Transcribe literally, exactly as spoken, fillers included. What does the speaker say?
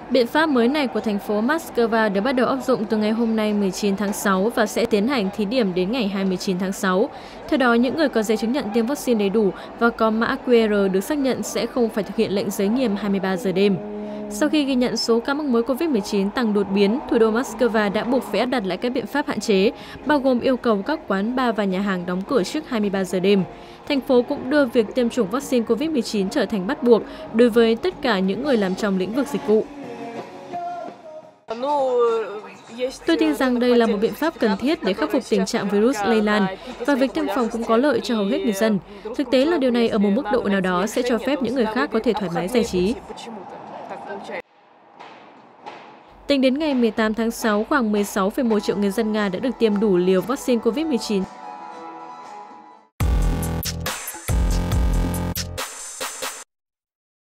Biện pháp mới này của thành phố Moscow được bắt đầu áp dụng từ ngày hôm nay mười chín tháng sáu và sẽ tiến hành thí điểm đến ngày hai mươi chín tháng sáu. Theo đó, những người có giấy chứng nhận tiêm vaccine đầy đủ và có mã quy rờ được xác nhận sẽ không phải thực hiện lệnh giới nghiêm hai mươi ba giờ đêm. Sau khi ghi nhận số ca mắc mới Covid mười chín tăng đột biến, thủ đô Moscow đã buộc phải áp đặt lại các biện pháp hạn chế, bao gồm yêu cầu các quán bar và nhà hàng đóng cửa trước hai mươi ba giờ đêm. Thành phố cũng đưa việc tiêm chủng vaccine Covid mười chín trở thành bắt buộc đối với tất cả những người làm trong lĩnh vực dịch vụ. Tôi tin rằng đây là một biện pháp cần thiết để khắc phục tình trạng virus lây lan và việc tiêm phòng cũng có lợi cho hầu hết người dân. Thực tế là điều này ở một mức độ nào đó sẽ cho phép những người khác có thể thoải mái giải trí. Tính đến ngày mười tám tháng sáu, khoảng mười sáu phẩy một triệu người dân Nga đã được tiêm đủ liều vaccine Covid mười chín.